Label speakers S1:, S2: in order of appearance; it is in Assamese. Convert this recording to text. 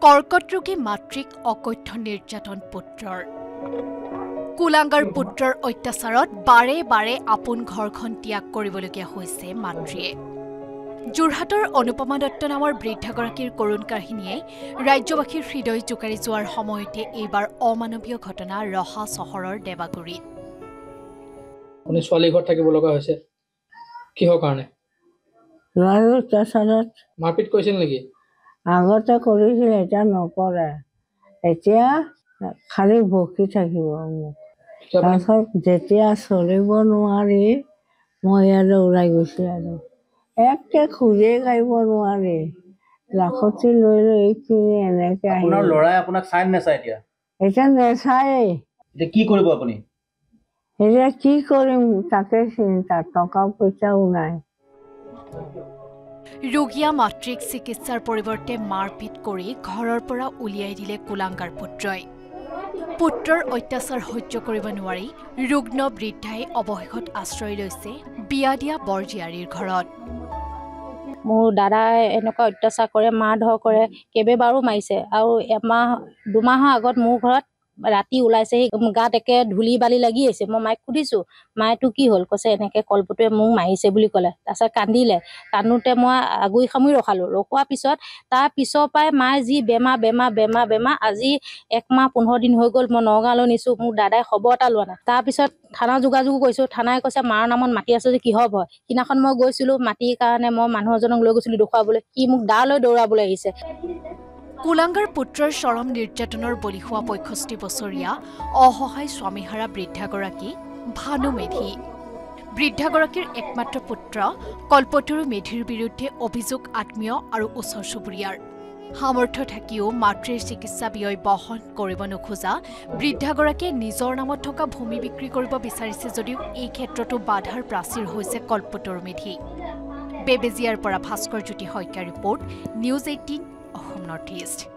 S1: কৰ্কট ৰোগী মাতৃক অকথ্য নিৰ্যাতন পুত্ৰৰ কুলাঙ্গাৰ পুত্ৰৰ অত্যাচাৰত বাৰে বাৰে আপোন ঘৰখন ত্যাগ কৰিবলগীয়া হৈছে মাতৃয়ে যোৰহাটৰ অনুপমা দত্ত নামৰ বৃদ্ধাগৰাকীৰ কৰুণ কাহিনীয়ে ৰাজ্যবাসীৰ হৃদয় জোকাৰি যোৱাৰ সময়তে এইবাৰ অমানৱীয় ঘটনা ৰহা চহৰৰ দেৱাগুৰিত
S2: আপুনি ছোৱালী ঘৰত থাকিব লগা হৈছে কিহৰ কাৰণে মাৰপিট কৰিছিল নেকি
S3: আগতে কৰিছিল এটা নকৰে এতিয়া খালি ভকি থাকিব তাৰপিছত যেতিয়া চলিব নোৱাৰি মই ইয়ালৈ ওলাই গৈছোঁ আৰু একে খোজে গাড়িব নোৱাৰি লাখতি লৈ লৈ এইখিনি এনেকৈ
S4: আপোনাৰ ল'ৰাই আপোনাক চাই নাচায়
S3: এতিয়া নেচায়েই
S4: এতিয়া কি কৰিব আপুনি
S3: এতিয়া কি কৰিম তাকে চিন্তা টকা পইচাও নাই
S1: ৰোগীয়া মাতৃক চিকিৎসাৰ পৰিৱৰ্তে মাৰপিট কৰি ঘৰৰ পৰা উলিয়াই দিলে কুলাঙ্গাৰ পুত্ৰই পুত্ৰৰ অত্যাচাৰ সহ্য কৰিব নোৱাৰি ৰুগ্ন বৃদ্ধাই অৱশেষত আশ্ৰয় লৈছে বিয়া দিয়া বৰজীয়াৰীৰ ঘৰত
S5: মোৰ দাদাই এনেকুৱা অত্যাচাৰ কৰে মাৰধৰ কৰে কেইবাবাৰো মাৰিছে আৰু দুমাহৰ আগত মোৰ ঘৰত ৰাতি ওলাইছে গাত একে ধূলি বালি লাগি আছে মই মাইক সুধিছোঁ মায়েতো কি হ'ল কৈছে এনেকৈ কলপটুৱে মোক মাৰিছে বুলি ক'লে তাৰপিছত কান্দিলে কান্দোতে মই আগুৰি সামৰি ৰখোৱাৰ পিছত তাৰ পিছৰ পৰাই মায়ে যি বেমাৰ আজি 1 মাহ 15 দিন হৈ গ'ল মই নগাঁৱলৈ নিছোঁ মোৰ দাদাই খবৰ এটা লোৱা নাই তাৰপিছত থানা যোগাযোগ কৰিছোঁ থানাই কৈছে মাৰ নামত মাটি আছে যে কিহৰ ভয় সিদিনাখন মই গৈছিলোঁ মাটিৰ কাৰণে মই মানুহ এজনক লৈ গৈছিলোঁ দেখুৱাবলৈ সি মোক দালৈ দৌৰাবলৈ আহিছে
S1: কুলাঙ্গাৰ পুত্ৰৰ চৰম নিৰ্যাতনৰ বলি হোৱা 65 বছৰীয়া অসহায় স্বামীহাৰা বৃদ্ধাগৰাকী ভানু মেধি বৃদ্ধাগৰাকীৰ একমাত্ৰ পুত্ৰ কল্পতৰু মেধিৰ বিৰুদ্ধে অভিযোগ আত্মীয় আৰু ওচৰ চুবুৰীয়াৰ সামৰ্থ্য থাকিও মাতৃৰ চিকিৎসা ব্যয় বহন কৰিব নোখোজা বৃদ্ধাগৰাকীয়ে নিজৰ নামত থকা ভূমি বিক্ৰী কৰিব বিচাৰিছে যদিও এই ক্ষেত্ৰতো বাধাৰ প্ৰাচীৰ হৈছে কল্পতৰু মেধি বেবেজিয়াৰ পৰা ভাস্কৰ জ্যোতি শইকীয়াৰ ৰিপৰ্ট নিউজ 18 Assam Northeast